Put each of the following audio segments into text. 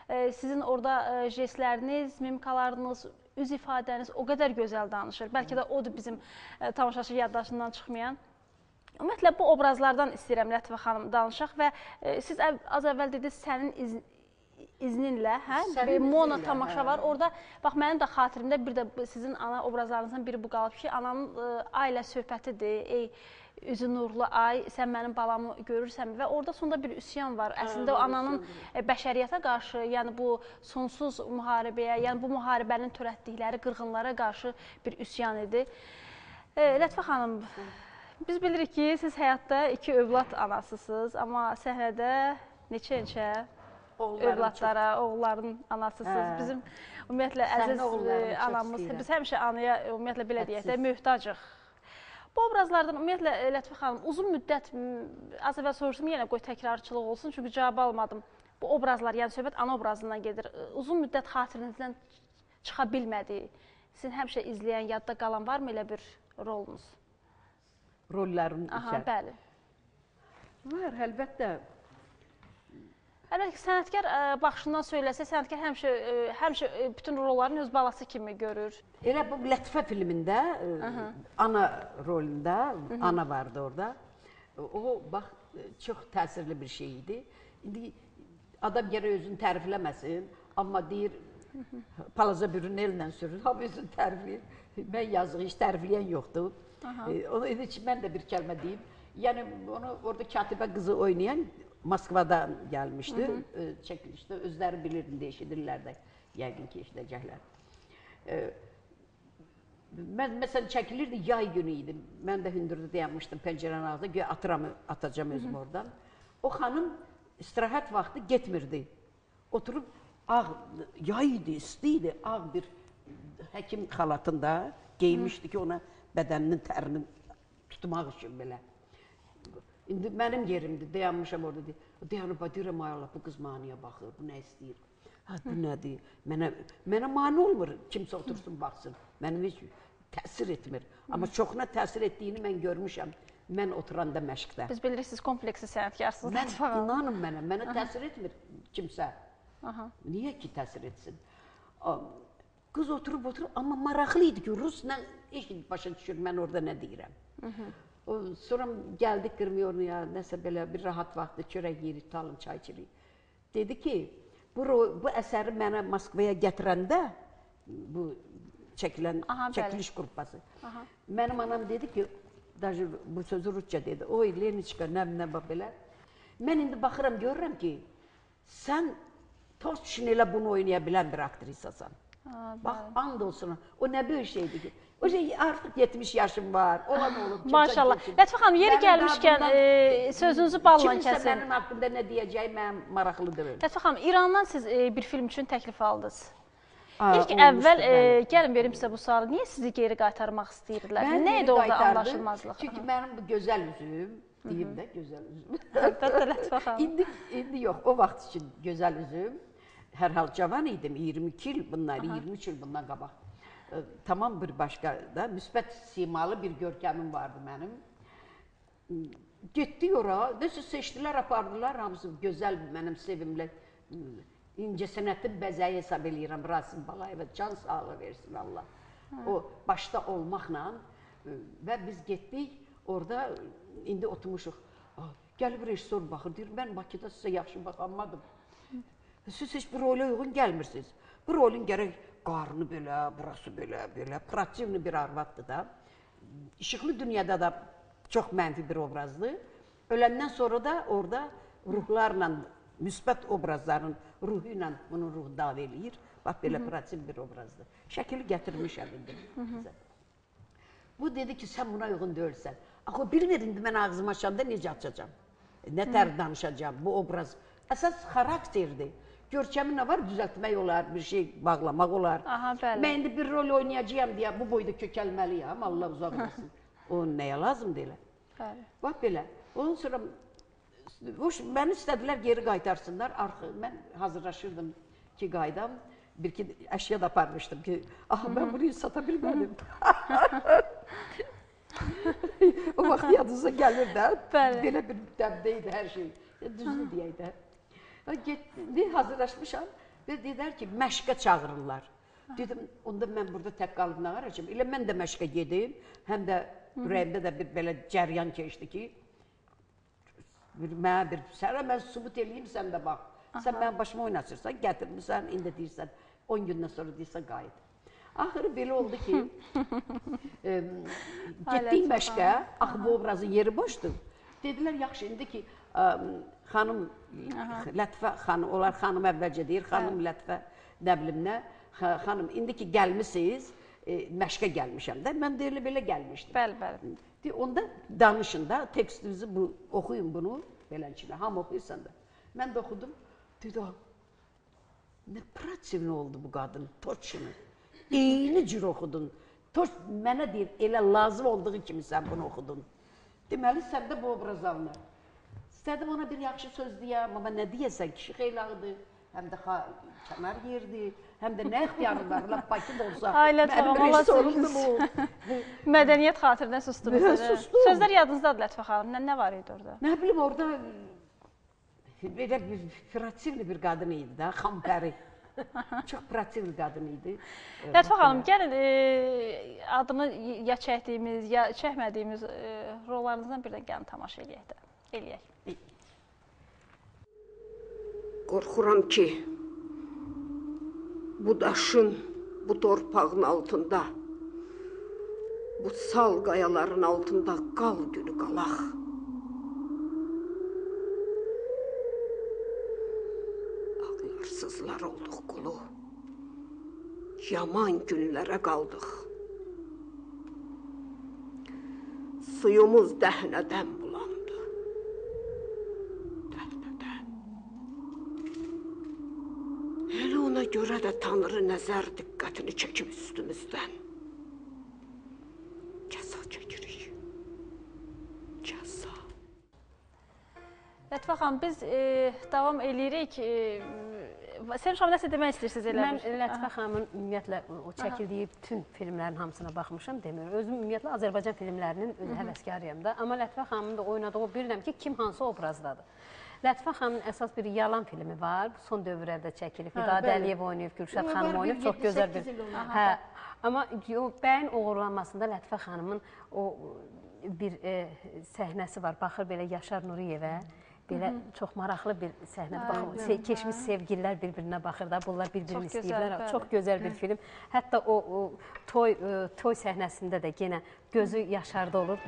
Sizin orada jestləriniz, mimikalarınız, üz ifadəniz o qədər gözəl danışır. Bəlkə də odur bizim tamaşaçı yaddaşından çıxmayan. Ümumiyyətlə, bu obrazlardan istəyirəm Lətifə xanım danışaq və siz az əvvəl dediniz, sənin izninlə, bir mono tamaşa var. Orada, bax, mənim də xatirimdə bir də sizin ana obrazlarınızdan biri bu qalıb ki, ananın ailə söhbətidir, üzü nurlu ay, sən mənim balamı görürsən və orada sonda bir üsyan var. Əslində o ananın bəşəriyyətə qarşı, yəni bu sonsuz müharibəyə, yəni bu müharibənin törətdikləri qırğınlara qarşı bir üsyan idi. Lətifə xanım, biz bilirik ki, siz həyatda 2 övlad anasısınız, amma səhnədə neçə-neçə övladlara, oğulların anasısınız. Bizim ümumiyyətlə əziz anamız, biz həmişə anaya, ümumiyyətlə belə deyək də, möhtacıq. Bu obrazlardan ümumiyyətlə Lətifə xanım uzun müddət, az əvvəl soruşdum, yenə qoy təkrarçılıq olsun, çünki cavab almadım. Bu obrazlar, yəni söhbət ana obrazından gedir. Uzun müddət xatirinizdən çıxa bilmədi. Sizin həmişə izləyən, yadda qalan varmı elə bir rolunuz? Rolların içər? Bəli. Var, əlbəttə. Əlbəttə ki, sənətkar baxışından söyləsə, sənətkar həmişə bütün rolların öz balası kimi görür. Elə bu Lətifə filmində, ana rolunda, ana vardı orada. O, bax, çox təsirli bir şey idi. İndi adam gərək özünü tərifləməsin, amma deyir, palaza bürün ellə sürür, hamı özünü tərifləyir. Mən yazığı heç tərifləyən yoxdur. Onun üçün mən də bir kəlmə deyim. Yəni, onu orada katibə qızı oynayan Moskvadan gəlmişdi, çəkilişdə. Özləri bilirdim də, eşidirlər də, yəqin ki, eşidəcəklər. Məsələn, çəkilirdi, yay günü idi. Mən də hündürdə dayanmışdım pəncərənin ağzında, göyə atacam özüm oradan. O xanım istirahət vaxtı getmirdi. Oturub, yay idi, isti idi, ağ bir həkim xalatında geymişdi ki, ona bədəninin tərini tutmaq üçün belə. İndi mənim yerimdir, dayanmışam orada deyir. Dayanıb, deyirəm, ay Allah, bu qız maniyə baxır, bu nə istəyir? Bu nədir? Mənə mani olmur, kimsə otursun, baxsın. Mənim heç təsir etmir. Amma çoxuna təsir etdiyini mən görmüşəm. Mən oturanda məşqdə. Biz bilirik, siz kompleksi sənətkarsınız. Mən inanın mənə təsir etmir kimsə. Niyə ki təsir etsin? Qız oturub, amma maraqlı idi ki, Rusla eşit başa düşür, mən orada nə deyirəm. Sonra gəldik Qırmıyornuya, nəsə belə bir rahat vaxtda çörək yedik, talım, çay içirik. Dedi ki, bu əsəri mənə Moskvaya gətirəndə, bu çəkiliş qrupası, mənim anam dedi ki, bu sözü Rusça dedi, oy, Leniçka, nə belə. Mən indi baxıram, görürəm ki, sən toz üçün elə bunu oynaya bilən bir aktrisasan. Bax, and olsun, o nə böyük şeydir ki. O şey artıq 70 yaşım var, olan olub. Maşallah. Lətifə xanım, yeri gəlmişkən sözünüzü balla kəsin. Kimsə mənim haqqında nə deyəcəyi mənim maraqlıdır. Lətifə xanım, İrandan siz bir film üçün təklif aldınız. İlk əvvəl, gəlin verim sizə bu sualı, niyə sizi geri qaytarmaq istəyirdilər? Nə idi orada anlaşılmazlıq? Çünki mənim bu gözəl üzüm, deyim də gözəl üzüm. Əlbəttə, Lətifə xanım. İndi yox, o vaxt üçün gözəl üzüm. Hər hal cavan idim, 22 il bunlar, 23 il bundan qabaq. Tamam bir başqa da, müsbət simalı bir görkəmim vardı mənim. Getdik ora, nəsə seçdilər, apardılar, hamısı gözəl mənim sevimli incəsənətin bəzəyi hesab eləyirəm, Rasim Balayeva, can sağlığı versin Allah. O başda olmaqla və biz getdik, orada indi oturmuşuq. Gəlib rejissor baxır, deyir, mən Bakıda sizə yaxşı baxanmadım. Siz heç bir rolə uyğun gəlmirsiniz. Bu rolun gərək qarnı belə, burası belə, proaktivli bir arvaddır da. İşıqlı dünyada da çox mənfi bir obrazdır. Öləndən sonra da orada ruhlarla, müsbət obrazların ruhu ilə bunun ruhu dav eləyir. Bax, belə proaktiv bir obrazdır. Şəkili gətirmişəm indi. Bu dedi ki, sən buna uyğun deyilsən. Axı, bilmir, indi mən ağzımı açanda necə açacam? Nə tər danışacam? Bu obraz əsas xarakterdir. Görkəmi nə var? Düzəltmək olar, bir şey bağlamaq olar. Mən indi bir rol oynayacağım deyə bu boyda kökəlməliyəm, Allah uzaq olsun. O nəyə lazımdır elə? Bax belə. Ondan sonra məni istədilər geri qaytarsınlar. Mən hazırlaşırdım ki, qaydam. Bir-iki əşya da aparmışdım ki, mən bunu sata bilmədim. O vaxt yadınıza gəlir də, belə bir dəmdə idi hər şey. Düzdür deyək də. Hazırlaşmışam, Bir dedilər ki, məşqə çağırırlar. Dedim, onda mən burada tək qalıb nə arayacağım? Elə mən də məşqə gedim, həm də ürəyimdə də bir belə cəryan keçdi ki, sənə mən sübut eləyim, sən də bax. Sən mənim başıma oynatırsan, gətirmirsən, indi deyirsən, 10 gündən sonra deyirsən, qayıt. Axırı belə oldu ki, getdik məşqə, axı bu obrazın yeri boşdur. Dedilər, yaxşı, indi ki, xanım Lətifə xanım, onlar xanım əvvəlcə deyir, xanım Lətifə nə bilim nə, xanım, indi ki gəlmişsiniz, məşqə gəlmişəm də, mən də elə belə gəlmişdim. Bəli, bəli. Onda danışın da, tekstinizi oxuyun bunu, beləncələ, hamı oxuyursan da. Mən də oxudum, dedi, nə prativli oldu bu qadın, toçunu. Eyni cür oxudun. Mənə deyir, elə lazım olduğu kimi sən bunu oxudun. Deməli, sən də bu obraz alınır. İstədim ona bir yaxşı söz deyəm, amma nə deyəsən, kişi xeylağıdır, həm də kənar yerdir, həm də nə ixtiyarı var, Bakı da olsa, mənim rejissorumdur bu. Mədəniyyət xatirinə sustunuz. Sustum. Sözlər yadınızdadır Lətifə xanım, nə var idi orada? Nə bilim, orada belə bir prativli bir qadın idi də, xampəri. Çox prativ bir qadın idi. Lətifə xanım, gəlin adını ya çəkdiyimiz, ya çəkmədiyimiz rollarınızdan birdən gəlin tamaşa eləyək də. Eləyək. Qorxuram ki, bu daşın, bu torpağın altında, bu sal qayaların altında qal günü qalaq. Ağlarsızlar olduq qulu, yaman günlərə qaldıq. Suyumuz dəhnədən bulandı, dəhnədən. Elə ona görə də Tanrı nəzər diqqətini çəkib üstümüzdən. Cəza çəkirik, cəza. Lətifə xanım, biz davam eləyirik. Sən şam nəsə demək istəyirsiniz elə bir? Mən Lətifə xanımın ümumiyyətlə o çəkildiyi bütün filmlərin hamısına baxmışam demir. Özüm ümumiyyətlə Azərbaycan filmlərinin həvəskarıyam da. Amma Lətifə xanımın da oynadığı bilirəm ki, kim hansı obrazdadır. Lətifə xanımın əsas bir yalan filmi var. Son dövrlərdə çəkilib. Vidadə Əliyev oynayıb, Gülşad xanım oynayıb. Çox gözəl bir... Amma bəyin uğurlanmasında Lətifə xanımın o bir səhnəsi var. Baxır belə Yaşar Nuriyevə. Belə çox maraqlı bir səhnədir. Keçmiş sevgililər bir-birinə baxır da, bunlar bir-birini istəyirlər. Çox gözəl bir film. Hətta o toy səhnəsində də yenə gözü Yaşarda olur.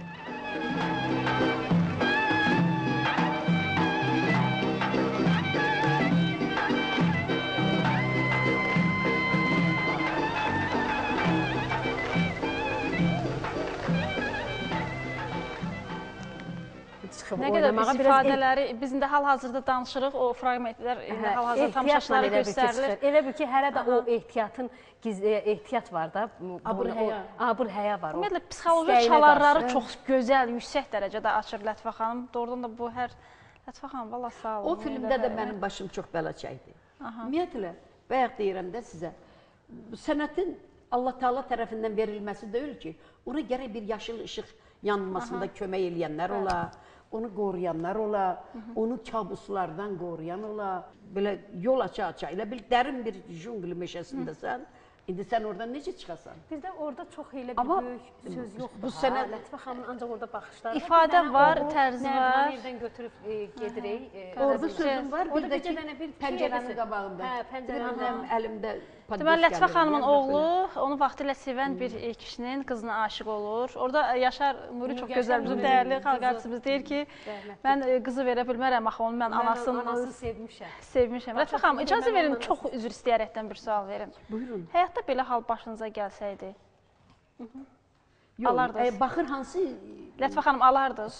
Nə qədər biz ifadələri, biz indi hal-hazırda danışırıq, o fragmentlər hal-hazırda tamaşaçılara göstərilir. Elə bil ki, hələ də o ehtiyat var da. Abır-həya var. Ümumiyyətlə, psixoloji çalarları çox gözəl, yüksək dərəcədə açır Lətifə xanım. Doğrudan da bu hər... Lətifə xanım, valla sağ olun. O filmdə də mənim başım çox bəla çəkdi. Ümumiyyətlə, bayaq deyirəm də sizə, sənətin Allah-Taala tərəfindən verilməsi deyil ki, ona gərək bir yaşıl işıq yanmasında kömək eləyənlər ola, onu qoruyanlar ola, onu kabuslardan qoruyan ola, belə yol aça-aça, elə bir dərin bir jungli meşəsindəsən, indi sən oradan necə çıxasan? Bizdə orada çox elə bir böyük söz yoxdur. Lətifə xanımın ancaq orada baxışları var. İfadə var, tərzi var. Nərdivanı evdən götürüb gedirik. Orada sözüm var, bir də ki, pəncərənin qabağında. Pəncərənin əlimdə padboş gəlir. Deməli, Lətifə xanımın oğlu, onu vaxtilə sevən bir kişinin qızına aşıq olur. Orada Yaşar Nuri çox gözəl, bizim dəyərli xalq artistimiz deyir ki, mən qızı verə bilmərəm, axı onu mən anasını sevmişəm. Lətifə xanım, icazə verin, çox üzr istəyərəkdən bir sual verim. Buyurun. Həyatda belə hal başınıza gəlsəydi, alardınız? Baxır hansı... Lətifə xanım, alardınız?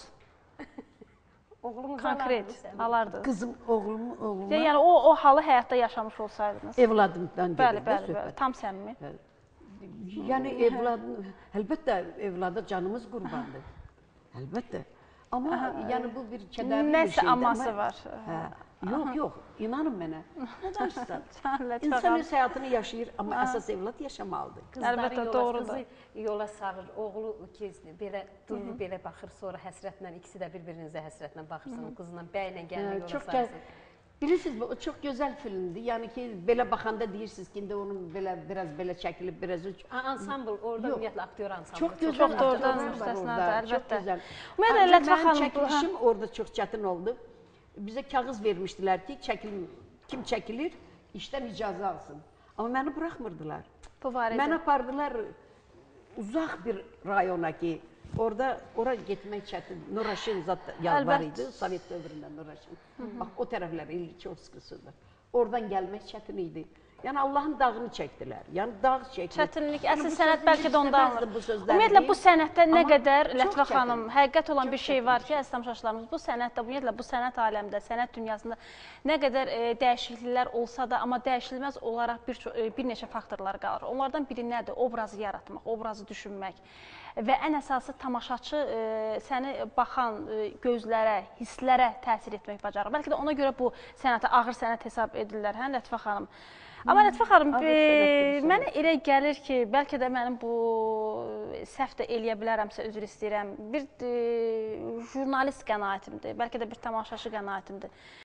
Oğlumuz konkret alardınız? Qızım, oğluma... Yəni, o halı həyatda yaşamış olsaydınız? Evladımdan gedir də söhbət. Bəli, tam səmimi. Yəni, əlbəttə, evlada canımız qurbandır. Əlbəttə. Amma yəni bu bir kədərli bir şeydir. Nəsə aması var. Yox, inanın mənə. Nə danışsan? İnsan öz həyatını yaşayır, amma əsas evlad yaşamalıdır. Əlbəttə, doğrudur. Qızı yola sarır, oğlu belə durur, belə baxır, sonra həsrətlə, ikisi də bir-birinizə həsrətlə baxırsınız, qızla, bəylə gəlmək yola sarırsınız. Bilirsiniz, o çox gözəl filmdir. Yəni ki, belə baxanda deyirsiniz ki, indi onun biraz belə çəkilib, biraz Ansambl, orada ümumiyyətlə aktyor ansamblı. çox gözəl Çox doğrudan aktyorlar var müstəsnadır, orada. əlbəttə. Çox gözəl. Ümumiyyətlə Lətifə Mənim xanım çəkilişim orada çox çətin oldu. Bizə kağız vermişdilər ki, kim çəkilir, işdən icazə alsın. Amma məni buraxmırdılar. Bu var idi. Məni apardılar uzaq bir rayona ki, ora getmək çətin. Nuraşin zat var idi, Sovet dövründə Nuraşin. Bax, o tərəflər İlkiçovskısıdır. Oradan gəlmək çətin idi. Yəni Allahın dağını çəkdilər. Yəni dağ çəkdilər. Çətinlik, əsl sənət bəlkə də onda alınır. Ümumiyyətlə bu sənətdə nə qədər Lətifə xanım, həqiqət olan bir şey var ki, əziz tamaşaçılarımız, bu sənətdə, ümumiyyətlə bu sənət aləmində, sənət dünyasında nə qədər dəyişikliklər olsa da, amma dəyişilməz olaraq bir neçə faktorlar qalır. Onlardan biri nədir? Obrazı yaratmaq, obrazı düşünmək və ən əsası tamaşaçı səni baxan gözlərə, hisslərə təsir etmək bacarır. Bəlkə də ona görə bu sənətə ağır sənət hesab edirlər, hə Lətifə xanım? Amma Lətifə xanım, mənə elə gəlir ki, bəlkə də mənim bu səhv də eləyə bilərəmsə, üzr istəyirəm, bir jurnalist qənaətimdir, bəlkə də bir tamaşaçı qənaətimdir.